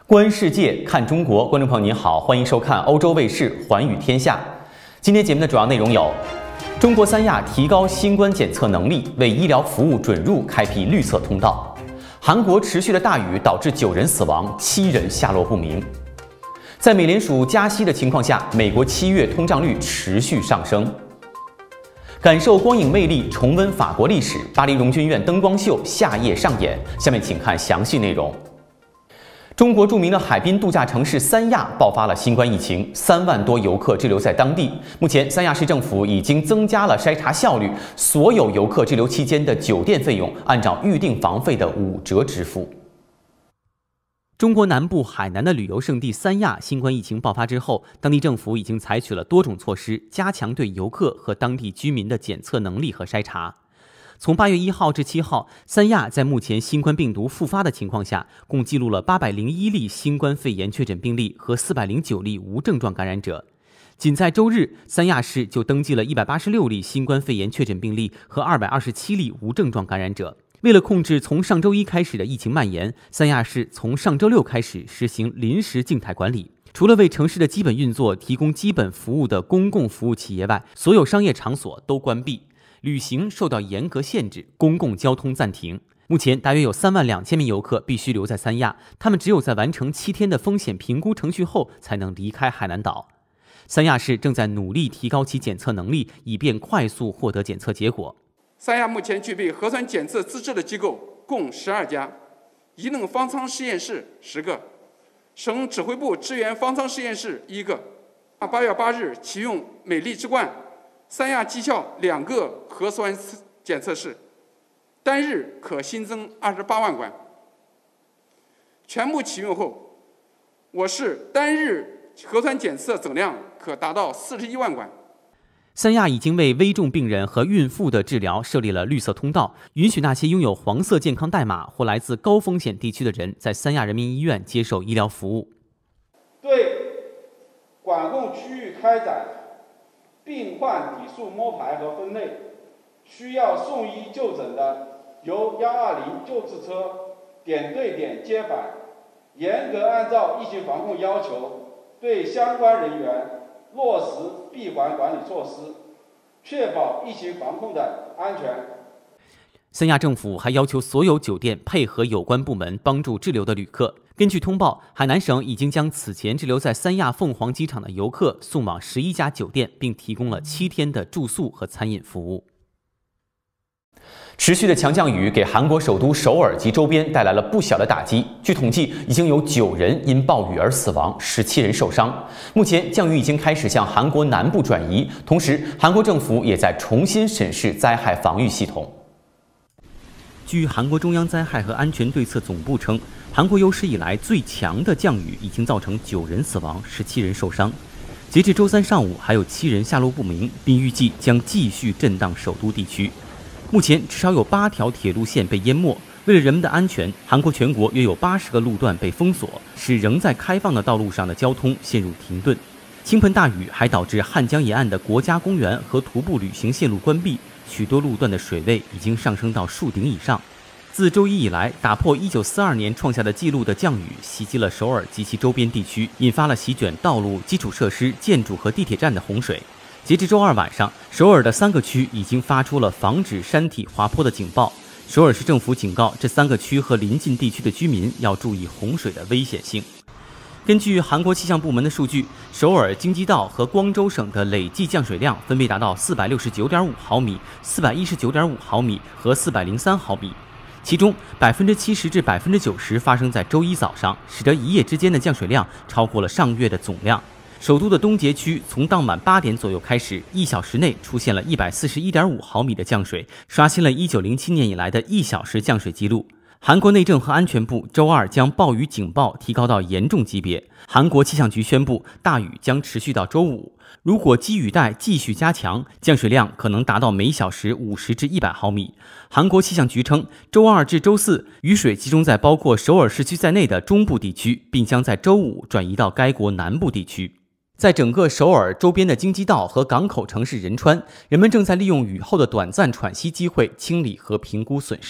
观世界，看中国，观众朋友您好，欢迎收看欧洲卫视《寰宇天下》。今天节目的主要内容有：中国三亚提高新冠检测能力，为医疗服务准入开辟绿色通道；韩国持续的大雨导致9人死亡，7人下落不明。在美联储加息的情况下，美国7月通胀率持续上升。感受光影魅力，重温法国历史，巴黎荣军院灯光秀夏夜上演。下面请看详细内容。中国著名的海滨度假城市三亚爆发了新冠疫情，3万多游客滞留在当地。目前，三亚市政府已经增加了筛查效率，所有游客滞留期间的酒店费用按照预订房费的5折支付。中国南部海南的旅游胜地三亚新冠疫情爆发之后，当地政府已经采取了多种措施，加强对游客和当地居民的检测能力和筛查。从8月1号至7号，三亚在目前新冠病毒复发的情况下，共记录了801例新冠肺炎确诊病例和409例无症状感染者。仅在周日，三亚市就登记了186例新冠肺炎确诊病例和227例无症状感染者。为了控制从上周1开始的疫情蔓延，三亚市从上周6开始实行临时静态管理。除了为城市的基本运作提供基本服务的公共服务企业外，所有商业场所都关闭。旅行受到严格限制，公共交通暂停。目前大约有3万2千名游客必须留在三亚，他们只有在完成7天的风险评估程序后才能离开海南岛。三亚市正在努力提高其检测能力，以便快速获得检测结果。 三亚目前具备核酸检测资质的机构共12家，宜能方舱实验室10个，省指挥部支援方舱实验室1个。8月8日启用美丽之冠三亚技校2个核酸检测室，单日可新增28万管。全部启用后，我市单日核酸检测总量可达到41万管。 三亚已经为危重病人和孕妇的治疗设立了绿色通道，允许那些拥有黄色健康代码或来自高风险地区的人在三亚人民医院接受医疗服务。 对管控区域开展病患底数摸排和分类，需要送医就诊的，由120救治车点对点接返，严格按照疫情防控要求，对相关人员落实闭环管理措施，确保疫情防控的安全。 三亚政府还要求所有酒店配合有关部门帮助滞留的旅客。根据通报，海南省已经将此前滞留在三亚凤凰机场的游客送往11家酒店，并提供了7天的住宿和餐饮服务。持续的强降雨给韩国首都首尔及周边带来了不小的打击。据统计，已经有9人因暴雨而死亡，17人受伤。目前，降雨已经开始向韩国南部转移，同时，韩国政府也在重新审视灾害防御系统。据韩国中央灾害和安全对策总部称，韩国有史以来最强的降雨已经造成9人死亡，17人受伤。截至周3上午，还有7人下落不明，并预计将继续震荡首都地区。目前至少有8条铁路线被淹没。为了人们的安全，韩国全国约有80个路段被封锁，使仍在开放的道路上的交通陷入停顿。倾盆大雨还导致汉江沿岸的国家公园和徒步旅行线路关闭，许多路段的水位已经上升到树顶以上。自周一以来，打破1942年创下的纪录的降雨袭击了首尔及其周边地区，引发了席卷道路、基础设施、建筑和地铁站的洪水。截至周2晚上，首尔的3个区已经发出了防止山体滑坡的警报。首尔市政府警告这3个区和邻近地区的居民要注意洪水的危险性。根据韩国气象部门的数据，首尔、京畿道和光州省的累计降水量分别达到469.5毫米、419.5毫米和403毫米。其中70%至90%发生在周一早上，使得一夜之间的降水量超过了上月的总量。首都的东结区从当晚8点左右开始，1小时内出现了141.5毫米的降水，刷新了1907年以来的1小时降水记录。韩国内政和安全部周2将暴雨警报提高到严重级别。韩国气象局宣布，大雨将持续到周5。如果积雨带继续加强，降水量可能达到每小时50至100毫米。韩国气象局称，周2至周4，雨水集中在包括首尔市区在内的中部地区，并将在周5转移到该国南部地区。在整个首尔周边的京畿道和港口城市仁川，人们正在利用雨后的短暂喘息机会清理和评估损失。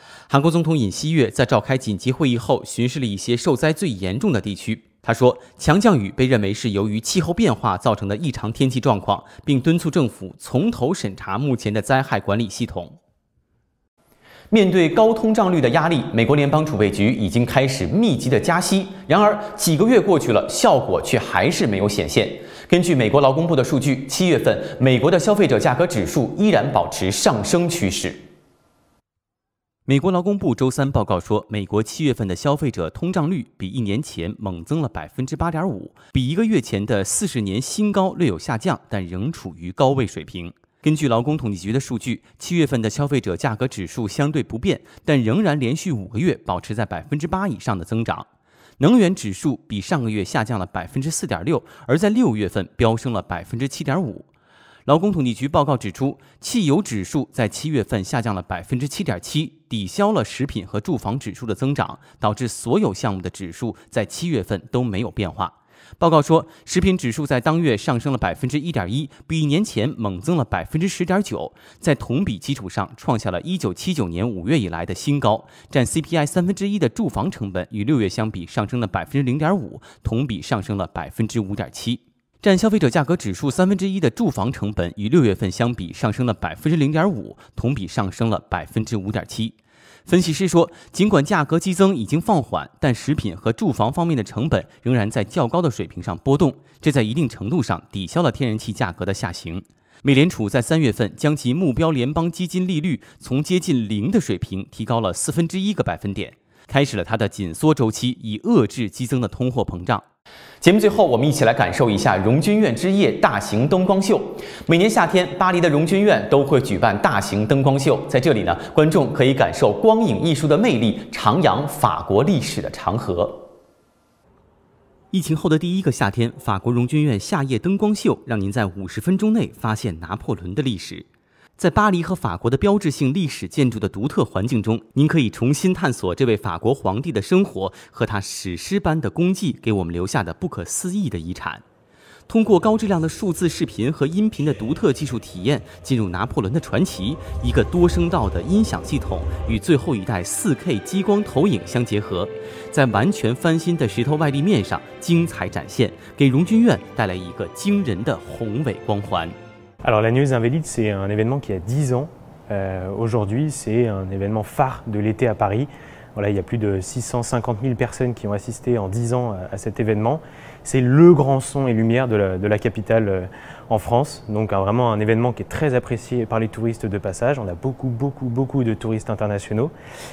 韩国总统尹锡悦在召开紧急会议后，巡视了一些受灾最严重的地区。他说，强降雨被认为是由于气候变化造成的异常天气状况，并敦促政府从头审查目前的灾害管理系统。面对高通胀率的压力，美国联邦储备局已经开始密集的加息。然而，几个月过去了，效果却还是没有显现。根据美国劳工部的数据，7月份美国的消费者价格指数依然保持上升趋势。美国劳工部周三报告说，美国7月份的消费者通胀率比1年前猛增了8.5%，比1个月前的40年新高略有下降，但仍处于高位水平。根据劳工统计局的数据，7月份的消费者价格指数相对不变，但仍然连续5个月保持在8%以上的增长。能源指数比上个月下降了4.6%，而在6月份飙升了7.5%。劳工统计局报告指出，汽油指数在7月份下降了7.7%，抵消了食品和住房指数的增长，导致所有项目的指数在7月份都没有变化。报告说，食品指数在当月上升了1.1%，比1年前猛增了10.9%，在同比基础上创下了1979年5月以来的新高。占 CPI 1/3的住房成本与6月相比上升了0.5%，同比上升了5.7%。占消费者价格指数1/3的住房成本与6月份相比上升了0.5%，同比上升了5.7%。分析师说，尽管价格激增已经放缓，但食品和住房方面的成本仍然在较高的水平上波动，这在一定程度上抵消了天然气价格的下行。美联储在3月份将其目标联邦基金利率从接近0的水平提高了1/4个百分点，开始了它的紧缩周期，以遏制激增的通货膨胀。节目最后，我们一起来感受一下荣军院之夜大型灯光秀。每年夏天，巴黎的荣军院都会举办大型灯光秀，在这里呢，观众可以感受光影艺术的魅力，徜徉法国历史的长河。疫情后的第一个夏天，法国荣军院夏夜灯光秀让您在50分钟内发现拿破仑的历史。在巴黎和法国的标志性历史建筑的独特环境中，您可以重新探索这位法国皇帝的生活和他史诗般的功绩给我们留下的不可思议的遗产。通过高质量的数字视频和音频的独特技术体验，进入拿破仑的传奇，一个多声道的音响系统与最后一代4K 激光投影相结合，在完全翻新的石头外立面上精彩展现，给荣军院带来一个惊人的宏伟光环。 Alors la Nuit des Invalides, c'est un événement qui a 10 ans. Aujourd'hui, c'est un événement phare de l'été à Paris. Voilà, il y a plus de 650 000 personnes qui ont assisté en 10 ans à cet événement. C'est le grand son et lumière de la capitale en France. Donc vraiment un événement qui est très apprécié par les touristes de passage. On a beaucoup de touristes internationaux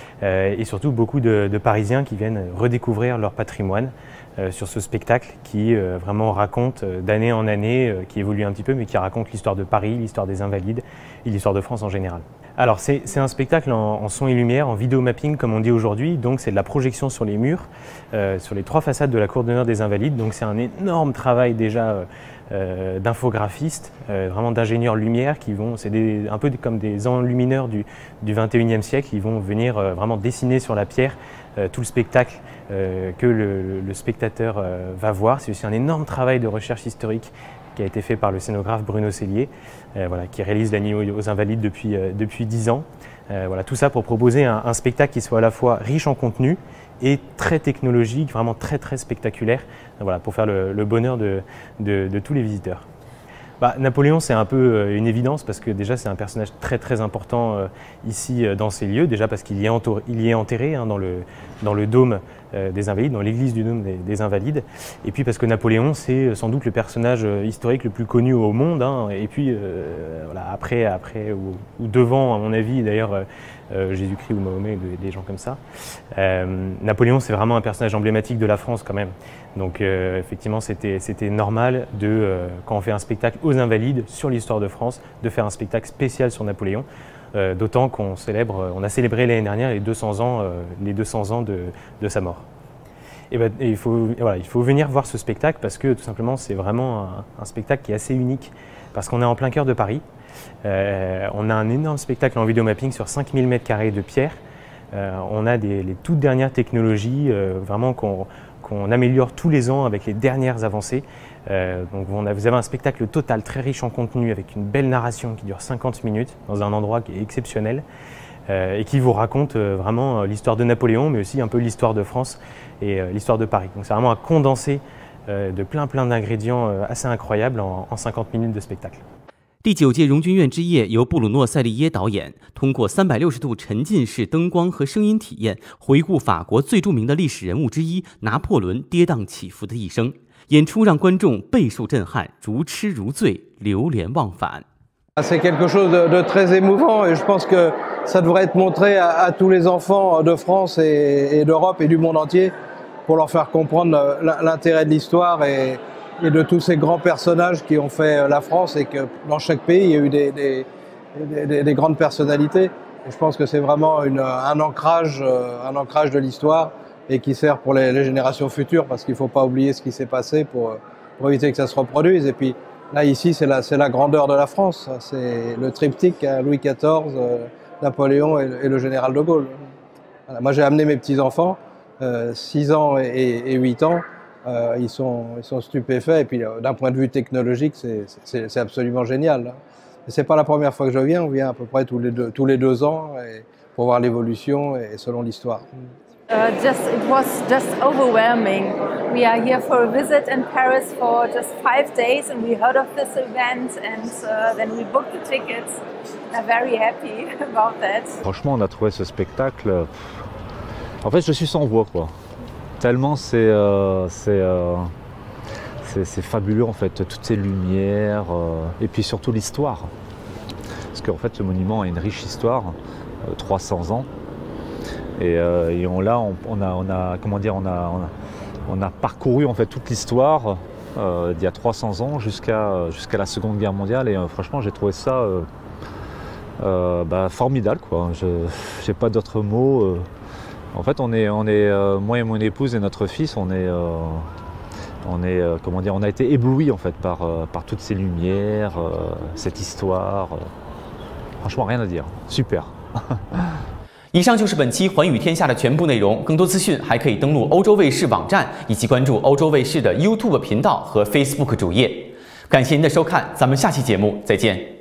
et surtout beaucoup de Parisiens qui viennent redécouvrir leur patrimoine sur ce spectacle qui vraiment raconte d'année en année, qui évolue un petit peu, mais qui raconte l'histoire de Paris, l'histoire des Invalides et l'histoire de France en général. Alors c'est un spectacle en son et lumière, en vidéo mapping comme on dit aujourd'hui, donc c'est de la projection sur les murs, sur les 3 façades de la cour d'honneur des Invalides, donc c'est un énorme travail déjà d'infographistes, vraiment d'ingénieurs lumière qui vont, c'est un peu comme des enlumineurs du 21e siècle, ils vont venir vraiment dessiner sur la pierre tout le spectacle que le spectateur va voir. C'est aussi un énorme travail de recherche historique qui a été fait par le scénographe Bruno Cellier, voilà, qui réalise La Nuit aux Invalides depuis 10 ans. Voilà, tout ça pour proposer un spectacle qui soit à la fois riche en contenu et très technologique, vraiment très spectaculaire, voilà, pour faire le bonheur de tous les visiteurs. Napoléon, c'est un peu une évidence parce que déjà c'est un personnage très important ici dans ces lieux, déjà parce qu'il y est enterré hein, dans le dôme des Invalides, dans l'église du dôme des Invalides, et puis parce que Napoléon c'est sans doute le personnage historique le plus connu au monde, hein, et puis voilà, après ou devant à mon avis d'ailleurs Jésus-Christ ou Mahomet, des gens comme ça. Napoléon c'est vraiment un personnage emblématique de la France quand même, donc effectivement c'était normal quand on fait un spectacle aux Invalides sur l'histoire de France, de faire un spectacle spécial sur Napoléon, d'autant qu'on a célébré l'année dernière les 200 ans de sa mort. Et il faut venir voir ce spectacle parce que tout simplement c'est vraiment un spectacle qui est assez unique parce qu'on est en plein cœur de Paris. On a un énorme spectacle en vidéo mapping sur 5000 m² de pierre. On a les toutes dernières technologies vraiment qu'on améliore tous les ans avec les dernières avancées. Donc vous avez un spectacle total très riche en contenu avec une belle narration qui dure 50 minutes dans un endroit qui est exceptionnel. et qui vous raconte vraiment l'histoire de Napoléon, mais aussi un peu l'histoire de France et l'histoire de Paris. Donc c'est vraiment un condensé de plein d'ingrédients assez incroyables en 50 minutes de spectacle. 第9届荣军院之夜由布鲁诺·塞利耶导演，通过360度沉浸式灯光和声音体验，回顾法国最著名的历史人物之一拿破仑跌宕起伏的一生。演出让观众倍数震撼，如痴如醉，流连忘返。 C'est quelque chose de très émouvant et je pense que ça devrait être montré à tous les enfants de France et d'Europe et du monde entier pour leur faire comprendre l'intérêt de l'histoire et de tous ces grands personnages qui ont fait la France et que dans chaque pays il y a eu des grandes personnalités. Et je pense que c'est vraiment un ancrage de l'histoire et qui sert pour les générations futures parce qu'il ne faut pas oublier ce qui s'est passé pour éviter que ça se reproduise. Et puis là ici c'est la grandeur de la France, c'est le triptyque Louis XIV, Napoléon et le général de Gaulle. Voilà. Moi j'ai amené mes petits-enfants, 6 ans et 8 ans. Ils sont stupéfaits et puis d'un point de vue technologique c'est absolument génial. C'est pas la première fois que je viens, on vient à peu près tous les deux ans pour voir l'évolution et selon l'histoire. It was just overwhelming. We are here for a visit in Paris for just 5 days and we heard of this event and then we booked the tickets. I'm very happy about that. Franchement, on a trouvé ce spectacle. En fait, je suis sans voix, quoi. Tellement c'est fabuleux en fait, toutes ces lumières et puis surtout l'histoire. Parce qu'en fait, ce monument a une riche histoire, 300 ans. Et on a parcouru en fait toute l'histoire d'il y a 300 ans jusqu'à la Seconde Guerre mondiale et franchement j'ai trouvé ça formidable quoi. Je n'ai pas d'autres mots. En fait on est moi et mon épouse et notre fils on a été éblouis en fait par toutes ces lumières, cette histoire. Franchement rien à dire, super. 以上就是本期寰宇天下的全部内容。更多资讯还可以登录欧洲卫视网站，以及关注欧洲卫视的 YouTube 频道和 Facebook 主页。感谢您的收看，咱们下期节目再见。